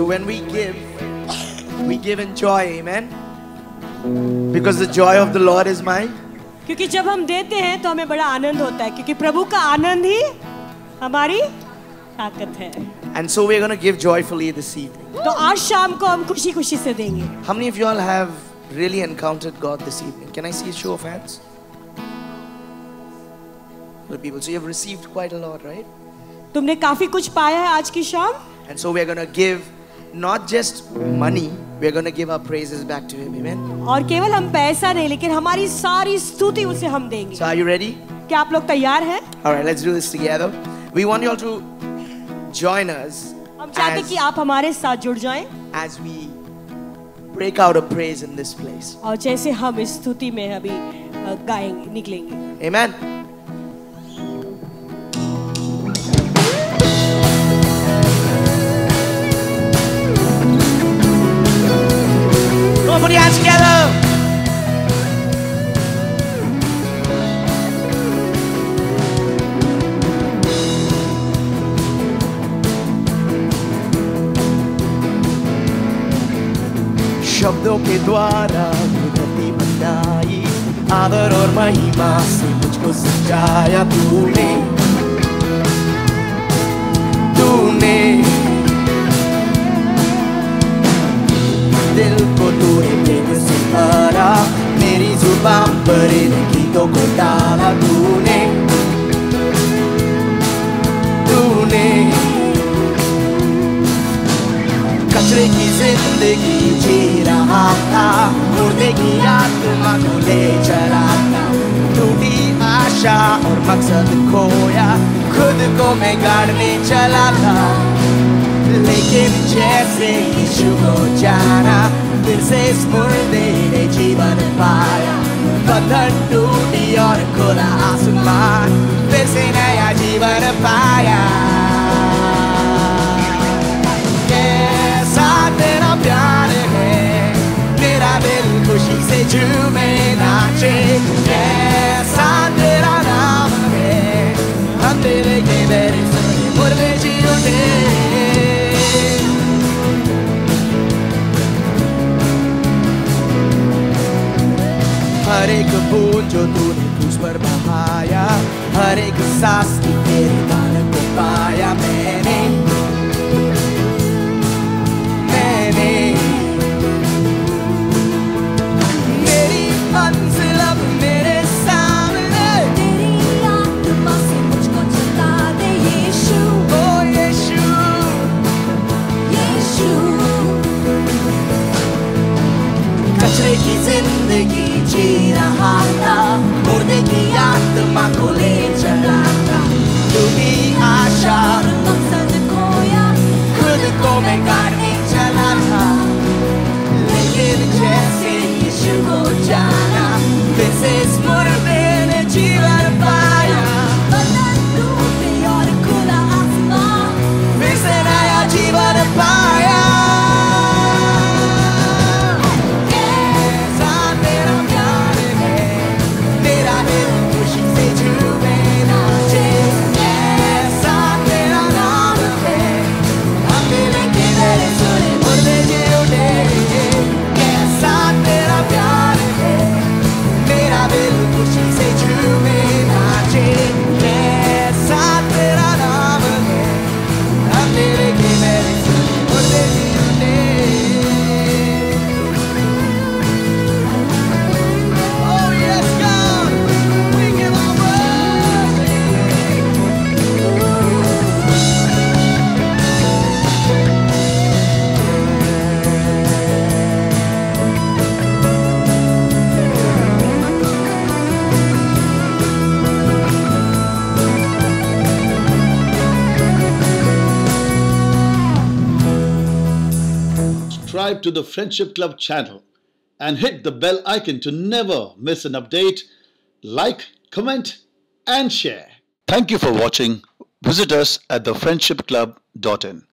when we give in joy, amen? Because the joy of the Lord is mine. क्योंकि जब हम देते हैं तो हमें बड़ा आनंद होता है, क्योंकि प्रभु का आनंद ही हमारी ताकत है. And so we're going to give joyfully this evening. तो आज शाम को हम खुशी खुशी से देंगे. How many of you all have really encountered God this evening? Can I see a show of hands? Good people. So you have received quite a lot, right? तुमने काफी कुछ पाया है आज की शाम. And so we're going to give not just money, we're going to give our praises back to Him, amen? और केवल हम पैसा नहीं, लेकिन हमारी सारी स्तुति उसे हम देंगे. So are you ready? क्या आप लोग तैयार हैं? All right, let's do this together. We want you all to join us हम चाहते कि आप हमारे साथ जुड़ जाएं as we break out a praise in this place. और जैसे हम इस स्तुति में अभी गाएंगे, निकलेंगे. Amen. Come on, put your hands together. शब्दों के द्वारा धरती बनाई, आदर और महिमा से मुझको सजाया तूने. दिल को तूने प्रेम से भरा, मेरी जुबान पर इन गीतों को डाला तूने. कचरे की जिंदगी जी रहा था, मुर्दे की आत्मा को ले चला था. टूटी आशा और मकसद खोया, खुद को मैं गाड़ने चला था. लेकिन जैसे यीशु को जाना, फिर से इस मुर्दे ने जीवन पाया. बंधन टूटी और खुला आसमान, फिर से नया जीवन पाया. कैसा तेरा प्यार है, मेरा दिल खुशी से झूमे नाचे. कैसा तेरा नाम है, हम तेरे के मेरे से मुर्दे जी उठे. हर एक बूंद जो तूने तुझ पर बहाया, हर एक सांस की तेरे दान को पाया. मैंने मेरी मंजिल अब मेरे सामने, तेरी आत्मा से मुझको जगा दे यीशु. ओ यीशु, यीशु कचरे की जिंदगी जी रहा था, मुर्दे की आत्मा को ले चला था. टूटी आशा और मकसद खोया, खुद को मैं गाड़ने चला था. लेकिन जैसे यीशु को जाना, फिर से इस मुर्दे ने जीवन पाया. बंधन टूटे और खुला आसमान, फिर से नया जीवन पाया. कैसा तेरा प्यार है, मेरा दिल खुशी से झूमे नाचे. कैसा तेरा नाम है, हम दिल के मेरे सुने मुर्दे जी उठे. कैसा तेरा प्यार है, मेरा दिल खुशी से झूमे नाचे. कैसा तेरा नाम है, हम दिल के मेरे सुने मुर्दे जी उठे. Oh yes, God, we give our worship. Subscribe to the Friendship Club channel and hit the bell icon to never miss an update. Like, comment and share. Thank you for watching. Visit us at thefriendshipclub.in.